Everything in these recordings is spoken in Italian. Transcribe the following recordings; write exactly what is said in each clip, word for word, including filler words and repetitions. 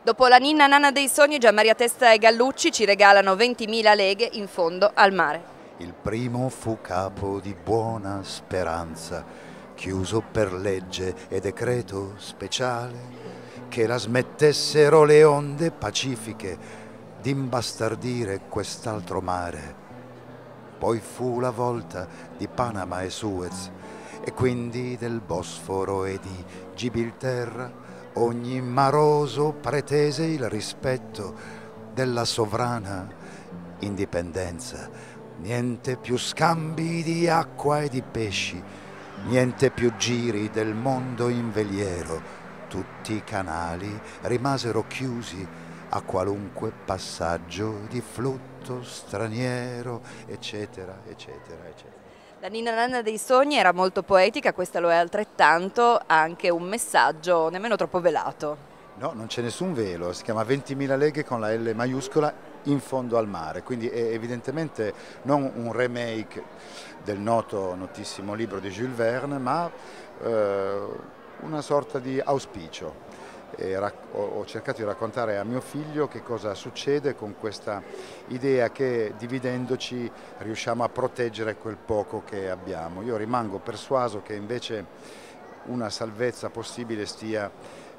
Dopo la ninna nanna dei sogni, Gianmaria Testa e Gallucci ci regalano ventimila leghe in fondo al mare. Il primo fu capo di Buona Speranza, chiuso per legge e decreto speciale, che la smettessero le onde pacifiche d'imbastardire quest'altro mare. Poi fu la volta di Panama e Suez, e quindi del Bosforo e di Gibilterra. Ogni maroso pretese il rispetto della sovrana indipendenza. Niente più scambi di acqua e di pesci, niente più giri del mondo in veliero. Tutti i canali rimasero chiusi a qualunque passaggio di flutto straniero, eccetera, eccetera, eccetera. La ninna nanna dei sogni era molto poetica, questa lo è altrettanto, ha anche un messaggio nemmeno troppo velato. No, non c'è nessun velo, si chiama ventimila leghe con la L maiuscola in fondo al mare, quindi è evidentemente non un remake del noto, notissimo libro di Jules Verne, ma eh, una sorta di auspicio. E ho cercato di raccontare a mio figlio che cosa succede con questa idea che dividendoci riusciamo a proteggere quel poco che abbiamo. Io rimango persuaso che invece una salvezza possibile stia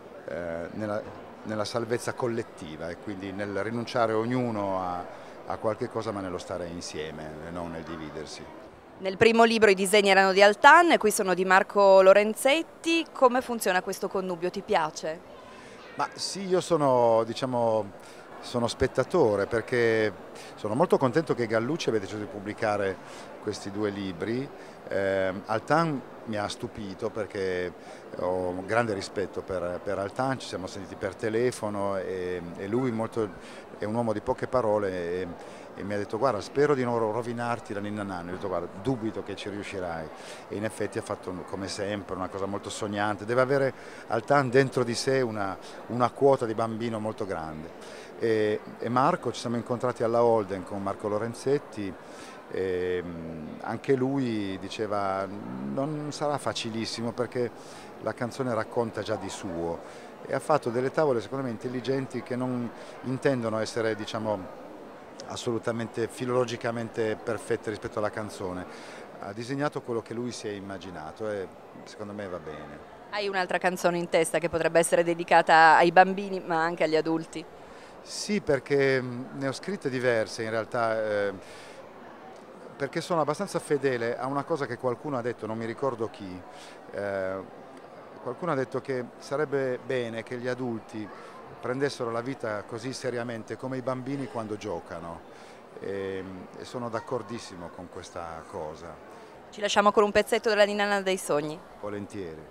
eh, nella, nella salvezza collettiva e quindi nel rinunciare ognuno a, a qualche cosa, ma nello stare insieme e non nel dividersi. Nel primo libro i disegni erano di Altan, qui sono di Marco Lorenzetti. Come funziona questo connubio? Ti piace? Ma sì, io sono, diciamo, sono spettatore perché sono molto contento che Gallucci abbia deciso di pubblicare questi due libri. Eh, Altan mi ha stupito perché ho un grande rispetto per, per Altan, ci siamo sentiti per telefono e, e lui molto, è un uomo di poche parole e, e mi ha detto guarda spero di non rovinarti la ninna nanna, io ho detto guarda dubito che ci riuscirai e in effetti ha fatto come sempre una cosa molto sognante, deve avere Altan dentro di sé una, una quota di bambino molto grande e, e Marco, ci siamo incontrati alla Holden con Marco Lorenzetti. E anche lui diceva non sarà facilissimo perché la canzone racconta già di suo e ha fatto delle tavole secondo me intelligenti che non intendono essere diciamo assolutamente filologicamente perfette rispetto alla canzone, ha disegnato quello che lui si è immaginato e secondo me va bene. Hai un'altra canzone in testa che potrebbe essere dedicata ai bambini ma anche agli adulti? Sì, perché ne ho scritte diverse in realtà, eh, perché sono abbastanza fedele a una cosa che qualcuno ha detto, non mi ricordo chi, eh, qualcuno ha detto che sarebbe bene che gli adulti prendessero la vita così seriamente come i bambini quando giocano e, e sono d'accordissimo con questa cosa. Ci lasciamo con un pezzetto della ninna nanna dei sogni. Volentieri.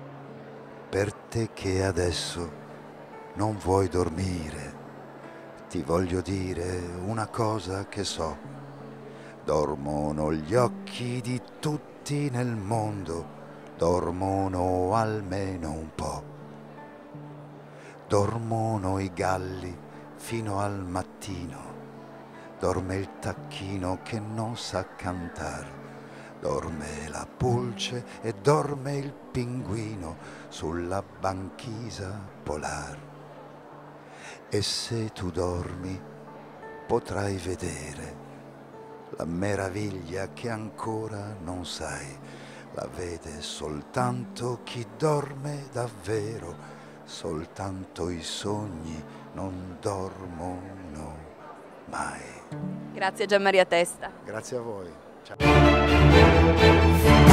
Per te che adesso non vuoi dormire, ti voglio dire una cosa che so. Dormono gli occhi di tutti nel mondo, dormono almeno un po'. Dormono i galli fino al mattino, dorme il tacchino che non sa cantar, dorme la pulce e dorme il pinguino sulla banchisa polar. E se tu dormi potrai vedere la meraviglia che ancora non sai, la vede soltanto chi dorme davvero, soltanto i sogni non dormono mai. Grazie Gianmaria Testa. Grazie a voi. Ciao.